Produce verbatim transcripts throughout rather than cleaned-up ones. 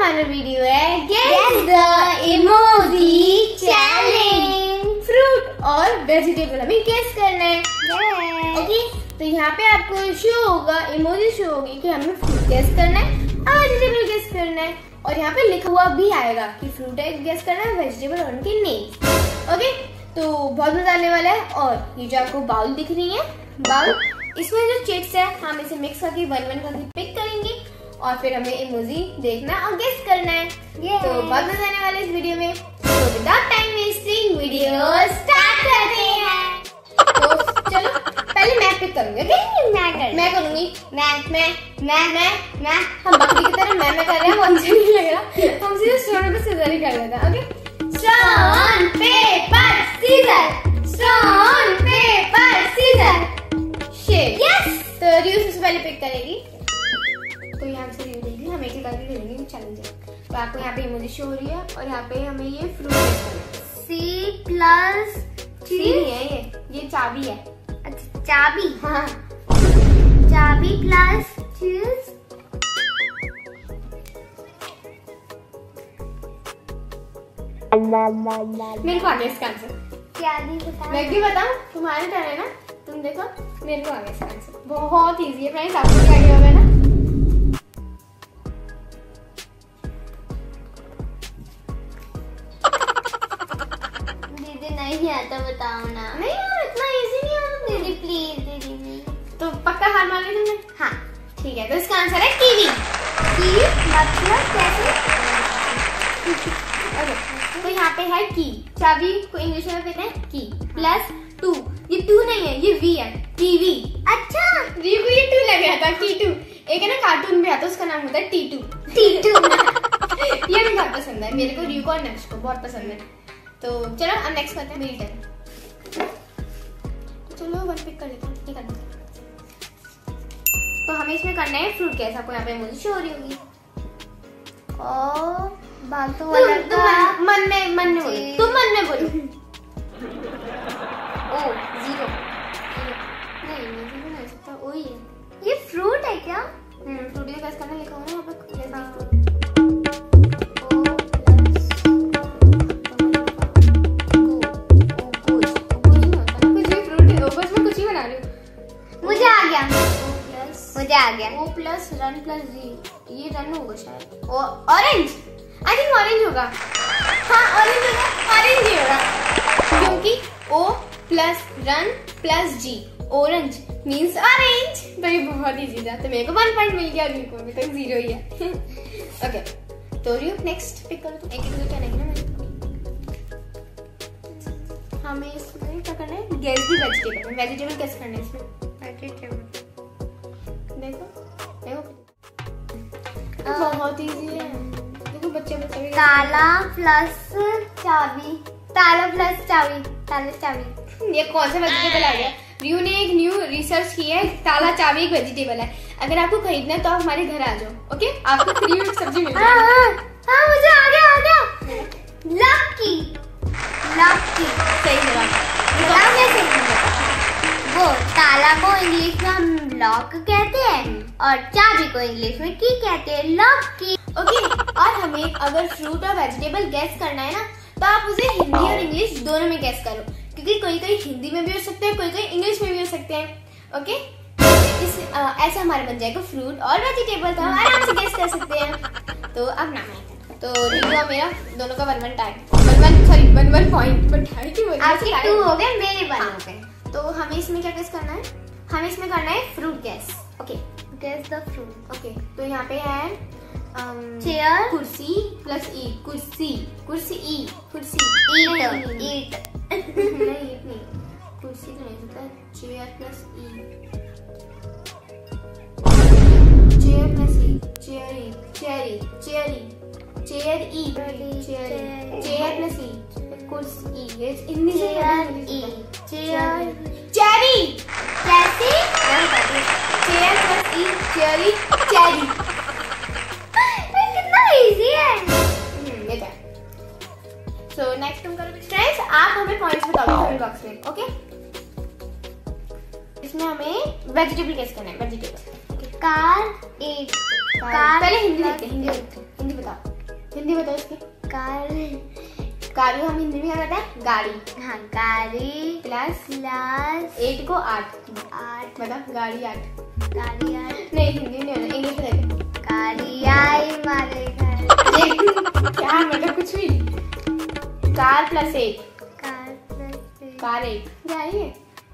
हमारा वीडियो है guess the emoji challenge. Fruit और वेजिटेबल हमें गेस करना है। ओके, तो यहाँ पे आपको शो होगा, इमोजी शो होगी कि हमें फ्रूट गेस करना है और वेजिटेबल गेस करना है, और यहाँ पे लिखा हुआ भी आएगा कि फ्रूट है गेस करना है, वेजिटेबल और उनके नेम। ओके, तो बहुत मजा आने वाला है। और ये जो आपको बाउल दिख रही है, बाउल, इसमें जो चिट्स है हम इसे मिक्स करके वन वन करके पिक करेंगे और फिर हमें इमोजी देखना और गेस करना है। तो बहुत मजा आने वाला है इस वीडियो में। तो without time wasting video start करते हैं। तो चलो पहले मैं पिक करूंगी। ओके, मैं कर मैं करूंगी मैं मैं मैं मैं मैं हम बकरी की तरह मैं मैं कर रहे हैं, वो अच्छा नहीं लग रहा। हम सीधे स्टोन पे सीजर ही कर लेते हैं। Okay, stone paper scissor, stone paper scissor shit. Yes, तो रियू सबसे पहले पिक करेगी। तो यहाँ से रियू देगी, हम एक एक करके खेलेंगे चैलेंज। तो आपको यहाँ पे इमोजी शो हो रही है और यहाँ पे हमें ये फ्रूट करना है। सी प्लस सी नहीं है, ये ये चाबी है। अच्छा, चाबी। हाँ, चाबी प्लस चीज। मेरे को आ गया इसका आंसर। क्या नहीं बता, मैं भी बताऊं? तुम्हारे टर्न है ना, तुम देखो। मेरे को आ गया इसका आंसर, बहुत इजी है फ्रेंड्स, आपको भी आगे होगा ना। दीदी नहीं आता, बताओ ना। नहीं यार, इतना इजी नहीं है दीदी, प्लीज दीदी। तो पक्का हार मान ली तुमने? हाँ ठीक है, तो इसका आंसर है कीवी। कीवी मतलब कैसे? तो यहाँ पे है की, चाबी को इंग्लिश में कहते हैं की, प्लस टू। ये टू नहीं है, ये वी है, कीवी। अच्छा, वी को ये टू लग गया था, की टू। एक है ना कार्टून भी आता है, उसका नाम होता है टी टू। टी टू ये भी बहुत पसंद है मेरे को, रियू को और नक्श को बहुत पसंद है। तो चलो अब नेक्स्ट करते हैं, मेरी टर्न। चलो वन पिक कर लेते हैं, ठीक है। तो हमें इसमें करना है फ्रूट गेस। आपको यहाँ पे मुझे शो हो रही होगी। और बात तो तुम, तुम मन, मन में मन में बोलो, तुम मन में बोलो। ओ जीरो, नहीं जीरो नहीं सकता, वही है। ये फ्रूट है क्या? हम्म, फ्रूट का गेस करना लिखा हुआ है वहाँ पे। मुझे आ गया, मुझे आ गया। O plus run plus G, ये रन होगा शायद। O orange, I think orange होगा। हाँ ऑरेंज होगा, ऑरेंज ही होगा, क्योंकि O plus run plus G, orange means orange. तो ये बहुत इजी था, तो मेरे को वन पॉइंट मिल गया, रियू को अभी तक जीरो ही है। ओके, तो रियू नेक्स्ट पिक करो। तो एक एक क्या नहीं ना मैं, हमें इसमें क्या करना है? Guess the vegetable. वेजिटेबल कैसे करना है इसमें? देखो देखो, बहुत इजी है। देखो बच्चे बच्चे। ताला प्लस चाबी, ताला प्लस चाबी, ताला चाबी। ये कौन सा वेजिटेबल आ गया? रियू ने एक न्यू रिसर्च की है, ताला चाबी एक वेजिटेबल है। अगर आपको खरीदना है तो आप हमारे घर आ जाओ। ओके, आपको फ्री में सब्जी मिल जाएगी। हाँ हाँ, मुझे आ गया आ गया। लकी, लकी सही जवाब। वो ताला को इंग्लिश में हम लॉक कहते हैं और चाबी को इंग्लिश में की कहते हैं, लॉक की। ओके, और हमें अगर फ्रूट और वेजिटेबल गैस करना है ना, तो आप उसे हिंदी और इंग्लिश दोनों में गैस करो, क्योंकि कोई कोई हिंदी में भी हो सकते हैं, कोई कोई इंग्लिश में भी हो सकते हैं। ओके, इस ऐसा हमारा बन जाएगा फ्रूट और वेजिटेबल, तो हम आराम से गैस कर सकते हैं। तो अब नाम है, तो रियू और मेरा दोनों का one one tie, one one sorry one one point, but tie की वजह से आपके टू हो गए, मेरे वन हो गए। तो हमें इसमें क्या गेस करना है? हमें इसमें करना है fruit guess. Okay, guess the fruit. Okay, तो यहाँ पे है चेयर, कुर्सी प्लस ई, कुर्सी, कुर्सी ई, कुर्सी ईट, ईट नहीं ईट नहीं, कुर्सी तो नहीं सकता, chair plus E, chair plus E, cherry, cherry, cherry, chair E, chair, chair plus E, कुर्सी, ये हिंदी से ई, चेयर, चेरी, कैसी? Chair plus E, cherry, cherry. कितना इजी है। हम्म, ये सो नेक्स्ट तुम करो फ्रेंड्स, आप हमें पॉइंट्स बताओ कमेंट बॉक्स में। ओके, इसमें हमें वेजिटेबल गेस करना है। वेजिटेबल कार, एक कार, पहले हिंदी देखते हैं, हिंदी देखते हैं, हिंदी बताओ। हिंदी बताओ इसकी। कार कार को हम हिंदी में क्या कहते हैं? गाड़ी। हाँ गाड़ी प्लस प्लस एट को आठ। आठ मतलब गाड़ी आठ। गाड़ी आठ नहीं हिंदी नहीं होना, इंग्लिश में देखें। गाड़ी आई हमारे घर। क्या मतलब कुछ भी। Car plus eight. Car plus car eight. क्या है?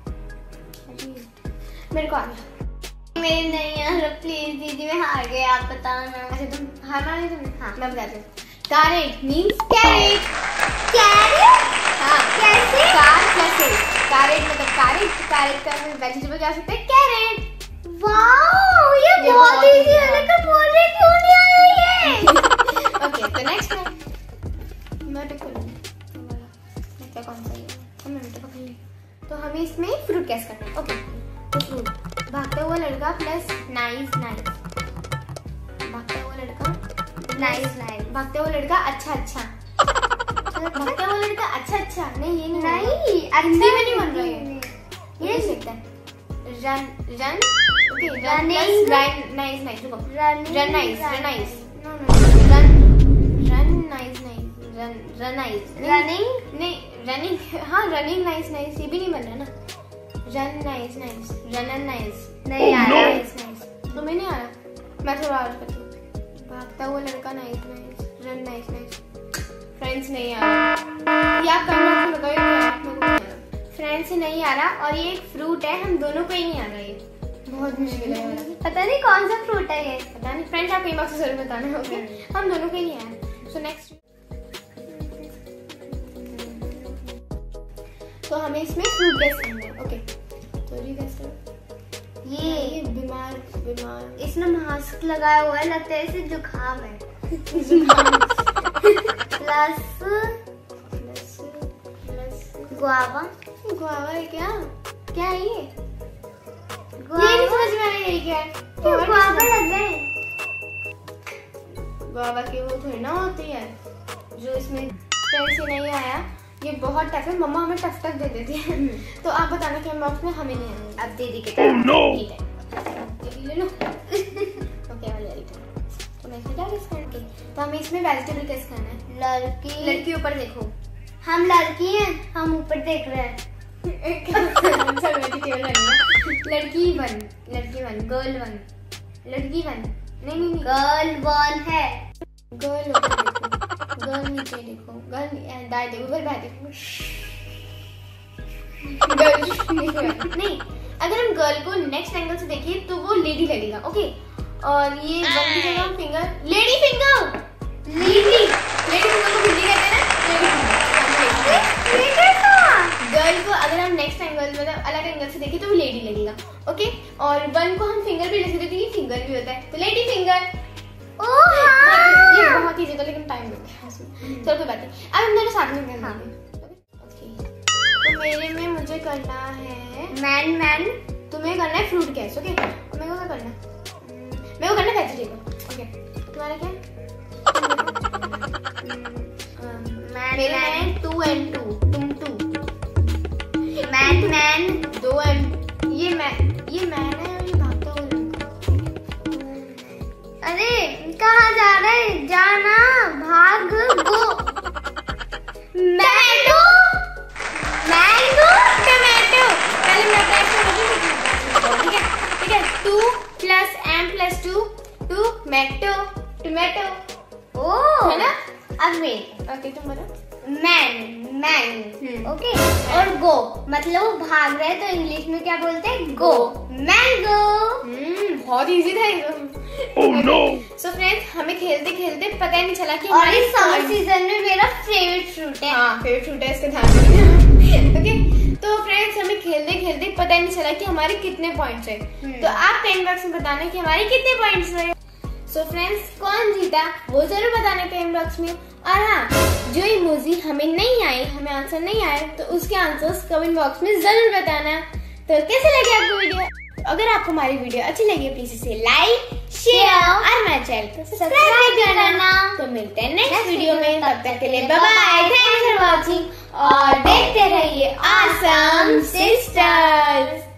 मेरे को आ गया। मेरी नहीं आ रहा, प्लीज दीदी मैं हार गई, आप बताओ ना। अच्छा तुम हार मान तुमने? हाँ। मैं बताती हूँ। Carrot means carrot. कैरेट? हाँ कैसे? Car plus eight. कैरेट मतलब कैरेट। कैरेट का वेजिटेबल क्या सकते हैं? कैरेट। वाओ ये ये बहुत बहुत इजी easy है, है। लेकिन बोल रहे क्यों नहीं आ रही है? ओके तो नेक्स्ट है। मैं टिक करूँगी। मैं कौन सा है? हम मैं टिक करूँगी। तो हमें इसमें फ्रूट कैसे करना है? ओके तो फ्रूट भागता हुआ लड़का प्लस नाइस नाइस। भागता हुआ लड़का नाइस नाइस। भागता हुआ लड़का अच्छा अच्छा। भागता हुआ लड़का अच्छा अच्छा। नहीं ये नहीं नहीं हिंदी में नहीं बन रहा है। ये ये सीखता है। Run run okay Running. Run nice nice रुको। Running, run nice run running. Nice no no run run nice nice run run nice running नहीं रनिंग हाँ रनिंग नाइस नाइस ये भी नहीं बन रहा ना। Run nice nice run nice नहीं आ रहा। नाइस नाइस तुम्हें नहीं आ रहा। मैं थोड़ा और करती हूँ। भागता हुआ लड़का nice nice run nice nice. Friends नहीं आ रहा। ये आप कमेंट बॉक्स में बताइए क्या आप लोगों को नहीं आ रहा। फ्रेंड्स से नहीं आ रहा और ये एक फ्रूट है, हम दोनों को ही नहीं आ रहा। ये बहुत मुश्किल है वाला। पता नहीं कौन सा फ्रूट है ये। पता नहीं फ्रेंड्स आप कमेंट बॉक्स में जरूर बताना। ओके हम दोनों को ही नहीं आया। सो नेक्स्ट तो हमें इसमें फ्रूट गेस करना है। ओके तो ये गेस करो। ये ये बीमार बीमार इसने मास्क लगाया हुआ है, लगता है इसे जुकाम है। Plus plus plus guava. Guava है क्या? क्या है ये? गुआवा ये नहीं समझ में आ रहा है ये क्या है। क्यों गुआवा लग गए? गुआवा की वो थोड़ी ना होती है जो इसमें फ्रेंड्स से नहीं आया। ये बहुत टफ है, मम्मा हमें टफ टफ दे देती है। तो आप बताना कि बॉक्स में हमें नहीं आएंगे। अब दीदी के तरफ। ठीक है ये ले लो। ओके वाले राइट तो मैं इसमें क्या गेस करके तो हमें इसमें वेजिटेबल गेस करना है। लड़की लड़की ऊपर देखो। हम लड़की हैं, हम ऊपर देख रहे हैं। सब वेजिटेबल है। लड़की वन लड़की वन गर्ल वन लड़की वन नहीं नहीं नहीं गर्ल वन है। गर्ल ऊपर देखो। गर्ल नीचे देखो। गर्ल दाएं देखो। ऊपर बाएं देखो। गर्ल नहीं अगर हम गर्ल को नेक्स्ट एंगल से देखिए तो वो लेडी लगेगा। ओके और ये वन की जगह हम finger lady finger lady lady finger को हिंदी कहते हैं ना लेडी गर्ल को अगर हम नेक्स्ट एंगल मतलब अलग एंगल से देखें तो वो लेडी लगेगा। ओके और वन को हम फिंगर भी देख सकते हैं, फिंगर भी होता है तो लेडी फिंगर। ओह हाँ। ये बहुत इजी था लेकिन टाइम लगता है इसमें। चलो कोई बात नहीं अब हम दोनों साथ में करना है। ओके तो मेरे में मुझे करना है मैन मैन। तुम्हें करना है फ्रूट गैस। ओके मेरे को क्या करना है? मेरे को करना है वेजिटेबल। ओके तुम्हारा क्या? मैन मेरे मैन में टू एंड टू तुम टू मैन मैन दो एंड ये मैन ये मैन है और ये भागता हुआ लड़का। अरे कहाँ जा रहे हैं? जाना भाग गो। मैंगो मैंगो टमाटो पहले मैं ठीक है ठीक है two plus M plus two tomato tomato oh है ना। अब वेट ओके तुम बताओ। मैन मैन हम्म। ओके और गो मतलब वो भाग रहे हैं तो इंग्लिश में क्या बोलते हैं? गो मैंगो। हम्म बहुत इजी था ये तो। Oh no. सो फ्रेंड्स हमें खेलते खेलते पता ही नहीं चला कि और इस समर सीजन में मेरा फेवरेट फ्रूट है। हाँ फेवरेट फ्रूट है इसका ध्यान रखना। ओके तो फ्रेंड्स हमें खेलते खेलते पता ही नहीं चला कि हमारे कितने पॉइंट्स है। तो आप कमेंट बॉक्स में बताना कि हमारे कितने पॉइंट्स है। सो फ्रेंड्स कौन जीता वो जरूर बताना कमेंट बॉक्स में। और हाँ जो इमोजी हमें नहीं आए हमें आंसर नहीं आए तो उसके आंसर्स कमेंट बॉक्स में जरूर बताना। तो कैसे लगे आपको वीडियो? अगर आपको हमारी वीडियो अच्छी लगी प्लीज इसे लाइक शेयर और मेरे चैनल को सब्सक्राइब करना। तो मिलते हैं नेक्स्ट वीडियो में, तब तक के लिए bye bye. Thanks for watching और देखते रहिए ऑसम सिस्टर्स।